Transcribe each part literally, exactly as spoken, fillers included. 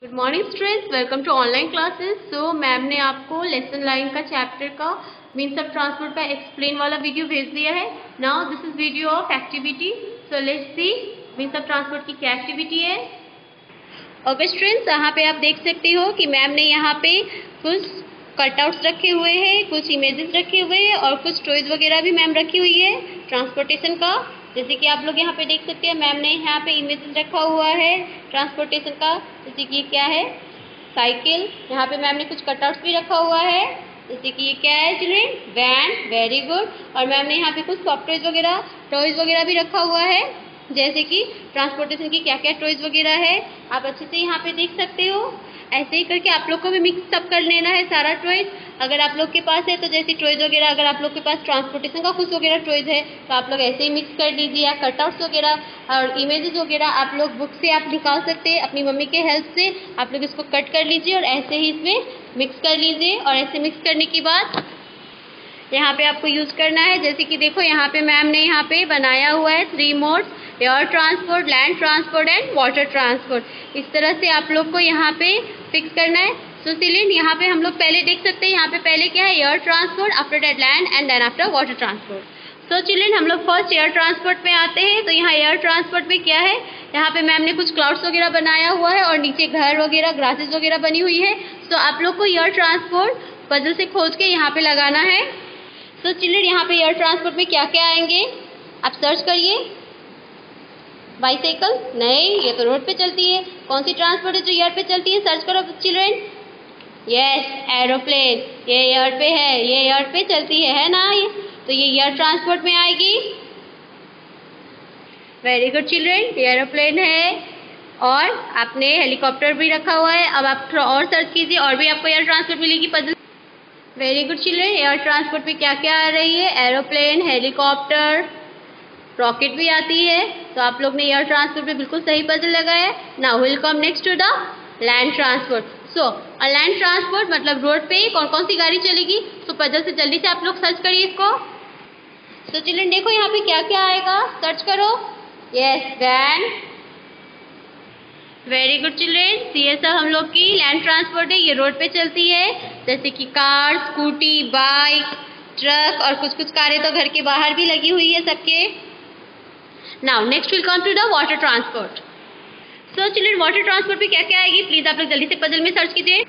Good morning students, welcome to online classes. So ma'am ने आपको lesson nine का chapter का मीन्स ऑफ ट्रांसपोर्ट का एक्सप्लेन वाला वीडियो भेज दिया है। Now this is video of activity. So let's see means of transport की क्या एक्टिविटी है। ओके स्टूडेंट्स, यहाँ पे आप देख सकते हो कि मैम ने यहाँ पे कुछ कटआउट्स रखे हुए हैं, कुछ इमेजेस रखे हुए हैं और कुछ टॉयज वगैरह भी मैम रखी हुई है ट्रांसपोर्टेशन का। जैसे कि आप लोग यहाँ पे देख सकते हैं, मैम ने यहाँ पे इमेजेस रखा हुआ है ट्रांसपोर्टेशन का। जैसे कि ये क्या है, साइकिल। यहाँ पे मैम ने कुछ कटआउट्स भी रखा हुआ है। जैसे कि ये क्या है चिल्ड्रेन, वैन। Very good. और मैम ने यहाँ पे कुछ सॉफ्टवेयर वगैरह टॉयज वगैरह भी रखा हुआ है। जैसे कि ट्रांसपोर्टेशन की क्या क्या टॉयज वगैरह है आप अच्छे से यहाँ पे देख सकते हो। ऐसे ही करके आप लोग को भी मिक्स अप कर लेना है सारा टॉयज अगर आप लोग के पास है तो। जैसे टॉयज वगैरह अगर आप लोग के पास ट्रांसपोर्टेशन का कुछ वगैरह टॉयज है तो आप लोग ऐसे ही मिक्स कर लीजिए, या कटआउट्स वगैरह और इमेजेस वगैरह आप लोग बुक से आप निकाल सकते हैं अपनी मम्मी के हेल्प से। आप लोग इसको कट कर लीजिए और ऐसे ही इसमें मिक्स कर लीजिए। और ऐसे मिक्स करने के बाद यहाँ पे आपको यूज करना है। जैसे कि देखो यहाँ पे मैम ने यहाँ पे बनाया हुआ है three modes, air transport, land transport and water transport. इस तरह से आप लोग को यहाँ पे फिक्स करना है। सो चिल्ड्रन यहाँ पे हम लोग पहले देख सकते हैं, यहाँ पे पहले क्या है, air transport, after that land and then after water transport. So children हम लोग फर्स्ट एयर ट्रांसपोर्ट में आते हैं। तो यहाँ एयर ट्रांसपोर्ट में क्या है, यहाँ पे मैम ने कुछ क्लाउड्स वगैरह बनाया हुआ है और नीचे घर वगैरह, ग्रासेस वगैरह बनी हुई है। सो आप लोग को एयर ट्रांसपोर्ट पजल से खोज के यहाँ पे लगाना है। तो चिल्ड्रन यहाँ पे एयर ट्रांसपोर्ट में क्या क्या आएंगे आप सर्च करिए। बाइसाइकिल नहीं, ये तो रोड पे चलती है। कौन सी ट्रांसपोर्ट है जो एयर पे चलती है, सर्च करो चिल्ड्रन। यस, एरोप्लेन, ये एयर पे है, ये एयर पे चलती है, है ना ये। तो ये एयर ट्रांसपोर्ट में आएगी। वेरी गुड चिल्ड्रन, एरोप्लेन है और आपने हेलीकॉप्टर भी रखा हुआ है। अब आप थोड़ा और सर्च कीजिए और भी आपको एयर ट्रांसपोर्ट मिलेगी puzzle. Very good children, air transport में क्या क्या आ रही है, एरोप्लेन, हेलीकॉप्टर, रॉकेट भी आती है। तो आप लोग ने एयर ट्रांसपोर्ट पे बिल्कुल सही पजल लगाया। Now will come next to the land transport. So a land transport मतलब रोड पे कौन कौन सी गाड़ी चलेगी। तो पजल से जल्दी से आप लोग सर्च करिए इसको। सो so, चिल्ड्रन देखो यहाँ पे क्या क्या आएगा, सर्च करो। Yes, van. Very good children, C S F हम लोग की लैंड ट्रांसपोर्ट है, ये रोड पे चलती है। जैसे कि कार, स्कूटी, बाइक, ट्रक और कुछ कुछ कारें तो घर के बाहर भी लगी हुई है सबके। Now next will come to the water transport. So children water transport पे क्या क्या आएगी, प्लीज आप लोग जल्दी से पजल में सर्च कीजिए।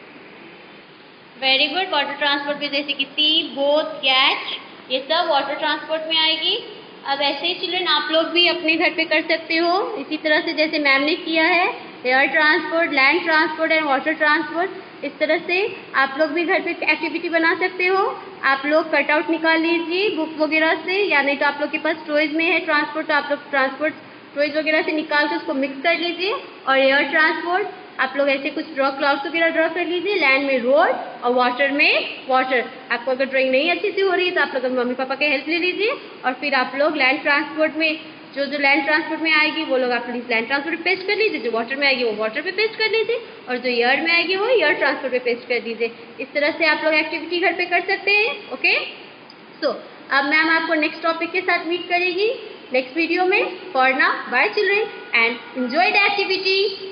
वेरी गुड, वाटर ट्रांसपोर्ट पे जैसे कि सी, बोट, कैच, ये सब वाटर ट्रांसपोर्ट में आएगी। अब ऐसे ही चिल्ड्रन आप लोग भी अपने घर पे कर सकते हो इसी तरह से जैसे मैम ने किया है, air transport, land transport and water transport. इस तरह से आप लोग भी घर पे एक्टिविटी बना सकते हो। आप लोग कटआउट निकाल लीजिए बुक वगैरह से, या नहीं तो आप लोग के पास टॉयज में है ट्रांसपोर्ट तो आप लोग ट्रांसपोर्ट टॉयज वगैरह से निकाल के उसको मिक्स कर लीजिए। और एयर ट्रांसपोर्ट आप लोग ऐसे कुछ ड्रॉ क्लाउड्स वगैरह ड्रॉ कर लीजिए, लैंड में रोड और वाटर में वाटर। आपको अगर ड्राइंग नहीं अच्छी से हो रही है तो आप लोग मम्मी पापा के हेल्प ले लीजिए। और फिर आप लोग लैंड ट्रांसपोर्ट में जो जो लैंड ट्रांसपोर्ट में आएगी वो लोग आप प्लीज लैंड ट्रांसपोर्ट पे पेस्ट कर लीजिए, जो वाटर में आएगी वो वाटर पे पेस्ट कर लीजिए और जो एयर में आएगी वो एयर ट्रांसपोर्ट पे पेस्ट कर दीजिए। इस तरह से आप लोग एक्टिविटी घर पे कर सकते हैं। ओके, सो अब मैम आपको नेक्स्ट टॉपिक के साथ मीट करेगी नेक्स्ट वीडियो में। For now bye children and enjoy the activity.